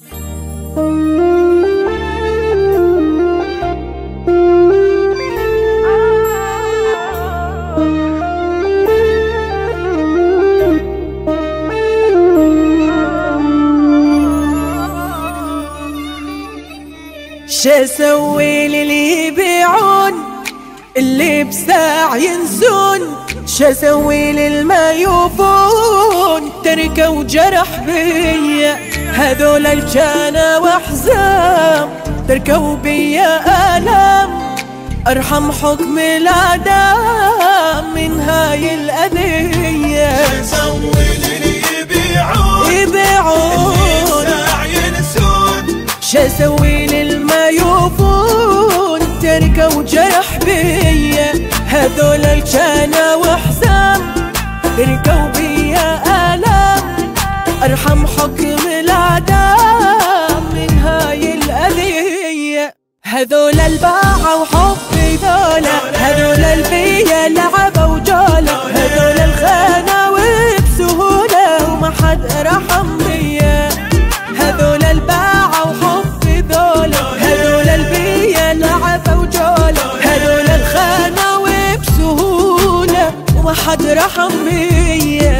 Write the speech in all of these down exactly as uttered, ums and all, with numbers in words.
شاسوي للي يبيعون اللي بساع ينسون، شاسوي للما يوفون تركة وجرح بيا، هذول الجانا واحزام تركوا بيا آلام، ارحم حكم الأعدام من هاي الأذية. شاسوي للي يبيعون يبيعون اللي بساع ينسون، شاسوي للما يوفون تركة وجرح بيا، هذول الجانا واحزام تركوا بيا آلام، ارحم حكم الأعدام من هاي الأذية. هذول الباعة وحبي ذولا، هذول البيا لعبة وجولة، هذول الخانة وبسهولة وما حد رحم بيا. هذول الباعة وحبي ذولا، هذول البيا لعبة وجولة، هذول الخانة وبسهولة وما حد رحم بيا.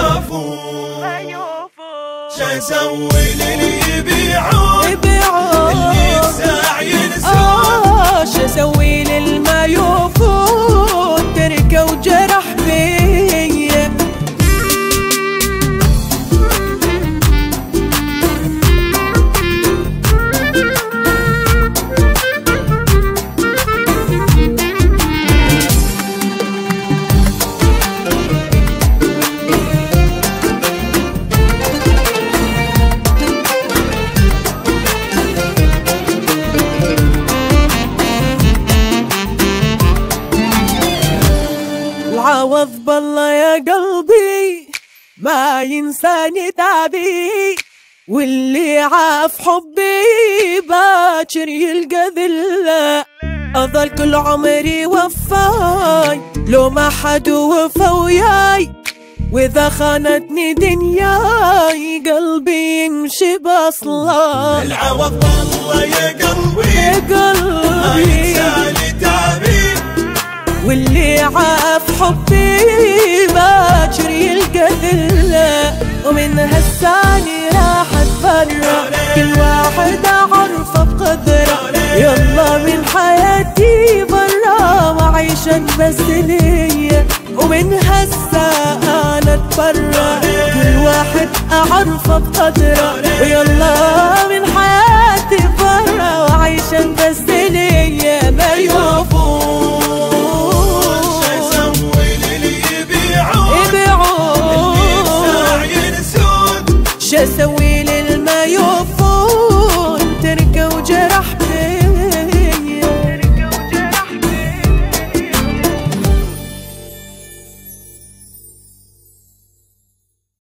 شاسوي للي يبيعون يبيعون اللي بساع ينسون، آه شاسوي للما يوفون تركة وجرح بيا. العوض بالله يا قلبي ما ينساني تعبي، واللي عاف حبي باكر يلقى ذله، أظل كل عمري وفاي لو ما حد وفا وياي، وإذا خانتني دنياي قلبي يمشي بأصلاي. العوض بالله يا قلبي يا قلبي ما ينساني تعبي، واللي عاف حبي باكر يلقى ذله، ومن هالثاني راح اتفرق كل واحد اعرفه بقدره، يلا من حياتي برا وعيشك بس ليا، ومن هسه انا اتفرق كل واحد اعرفه بقدره، ويلا من حياتي برا وعيشك بس ليا. ما يوفون يبيعون اللي بساع ينسون، شاسوي